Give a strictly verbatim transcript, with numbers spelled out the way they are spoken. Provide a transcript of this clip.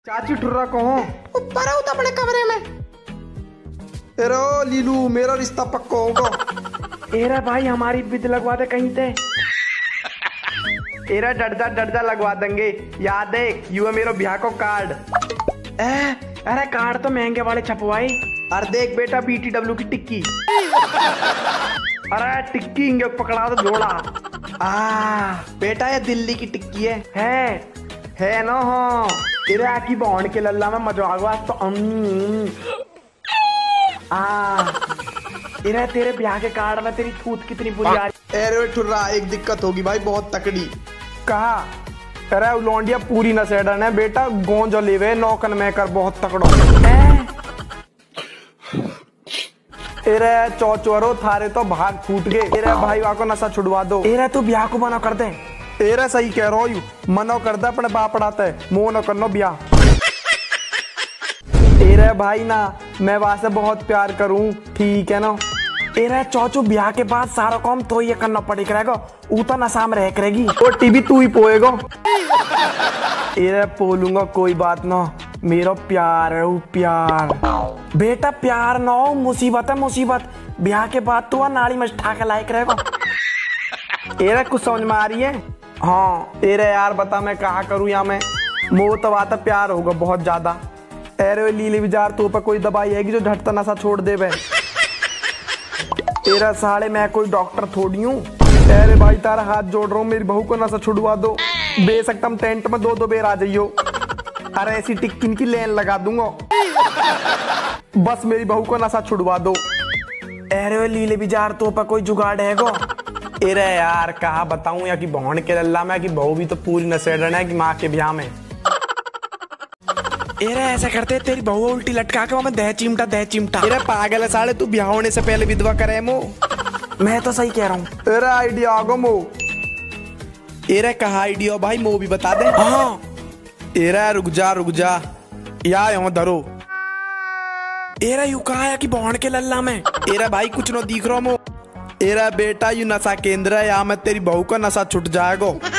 चाची ठुर्रा कहो ऊपर आओ तो अपने कमरे में। तेरा लीलू मेरा रिश्ता पक्का होगा। तेरा भाई हमारी बिद लगवा दे कहीं ते। तेरा डरदा डरदा लगवा देंगे। याद है यू है मेरा ब्याह को कार्ड। ए, अरे कार्ड तो महंगे वाले छपवाई। अरे देख बेटा बी टी डब्ल्यू की टिक्की। अरे टिक्की इंगे पकड़ा तो जोड़ा। आ बेटा ये दिल्ली की टिक्की है है है ना। हाँ तेरे आकी बॉन्ड के लल्ला में मजवागवा तो अम्मी आ तेरे तेरे ब्याह के कार्ड में तेरी थूत कितनी बुरी आ रही। अरे ठुर्रा एक दिक्कत होगी भाई बहुत तकड़ी। कहा अरे लौंडिया पूरी न सेडन है बेटा गोंज लेवे नौकन में कर बहुत तकड़ो। तेरे चौचोरो थारे तो भाग फूट गए। तेरे भाई को नशा छुड़वा दो। तेरा तू ब्याह को मना कर दे। तेरा सही कह रहा हूँ मनो कर दे अपने बाप पढ़ाता है मोह न करनो ब्याह। तेरे भाई ना मैं वहां से बहुत प्यार करूं ठीक है ना। तेरा चौचू ब्याह के बाद सारा काम तो ये करना पड़े करेगा। ऊ तो नशा में रह करेगी। वो टीवी तू ही पोएगा। तेरे पोलूंगा कोई बात ना मेरा प्यार है वो प्यार। बेटा प्यार ना हो मुसीबत है मुसीबत। ब्याह के बाद तो नाली में ठाके लायक रहेगा। तेरा कुछ समझ में आ रही है। हाँ तेरे यार बता मैं कहा करूँ या मैं मोह तो आता प्यार होगा बहुत ज्यादा। अरे लीले विजार तो पर कोई दवाई है कि जो झटता नशा छोड़ दे बे। तेरा साले मैं कोई डॉक्टर थोड़ी हूँ। अरे भाई तारा हाथ जोड़ रहा हूँ मेरी बहू को नशा छुड़वा दो। बेशक तुम टेंट में दो दो बेर आ जाइयो। अरे ऐसी टिक्किन की लेन लगा दूंगा बस मेरी बहू को नशा छुड़वा दो। अरे लीले विजार तो पर कोई जुगाड़ है गो। अरे यार कहा बताऊं या कि बहन के लल्ला में कि बहू भी तो पूरी नशेड़न है कि माँ के ब्याह में। अरे ऐसा करते तेरी बहू उल्टी लटका के मैं दह चिमटा दह चिमटा। अरे पागल है साले तू ब्याह होने से पहले विधवा करे मो। मैं तो सही कह रहा हूँ। तेरा आइडिया आगो मो। तेरा कहा आइडिया भाई मो भी बता दे। हाँ तेरा रुक जा रुक जा या यो धरो। तेरा यू कहा है कि बहन के लल्ला में। तेरा भाई कुछ न दिख रहा मो। तेरा बेटा यू नशा केंद्र है यहाँ में तेरी बहू का नशा छूट जाएगा।